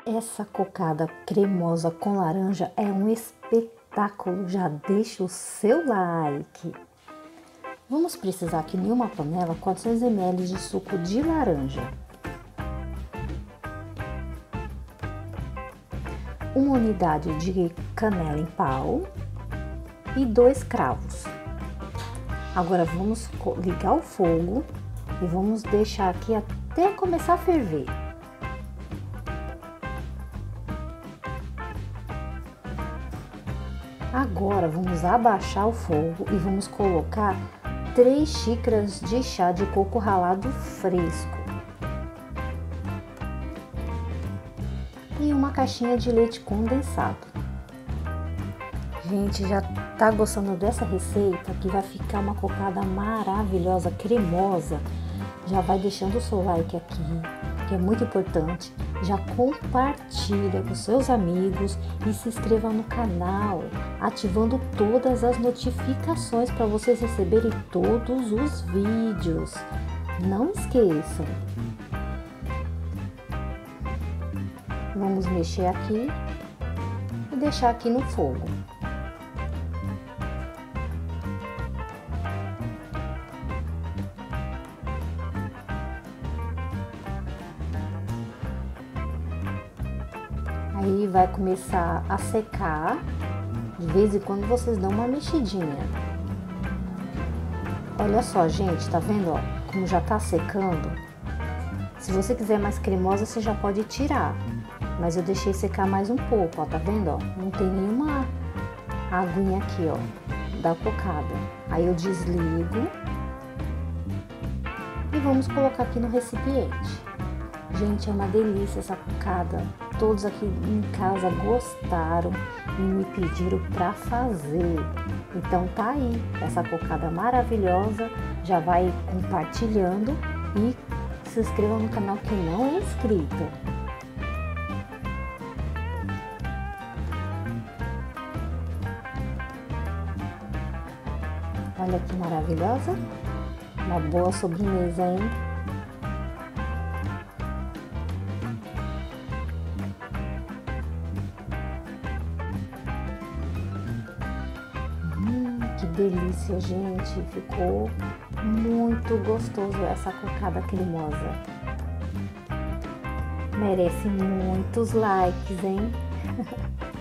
Essa cocada cremosa com laranja é um espetáculo. Já deixa o seu like. Vamos precisar aqui em uma panela 400 ml de suco de laranja, uma unidade de canela em pau e 2 cravos. Agora vamos ligar o fogo e vamos deixar aqui até começar a ferver. Agora vamos abaixar o fogo e vamos colocar 3 xícaras de chá de coco ralado fresco e uma caixinha de leite condensado. Gente, já tá gostando dessa receita? Que vai ficar uma cocada maravilhosa, cremosa. Já vai deixando o seu like aqui, que é muito importante. Já compartilha com seus amigos e se inscreva no canal, ativando todas as notificações para vocês receberem todos os vídeos. Não esqueçam. Vamos mexer aqui e deixar aqui no fogo. Aí vai começar a secar, de vez em quando vocês dão uma mexidinha. Olha só, gente, tá vendo, ó, como já tá secando? Se você quiser mais cremosa, você já pode tirar, mas eu deixei secar mais um pouco, ó, tá vendo, ó? Não tem nenhuma aguinha aqui, ó, da cocada. Aí eu desligo e vamos colocar aqui no recipiente. Gente, é uma delícia essa cocada. Todos aqui em casa gostaram e me pediram para fazer. Então tá aí, essa cocada maravilhosa. Já vai compartilhando e se inscreva no canal que não é inscrito. Olha que maravilhosa. Uma boa sobremesa, hein? Que delícia, gente! Ficou muito gostoso essa cocada cremosa. Merece muitos likes, hein?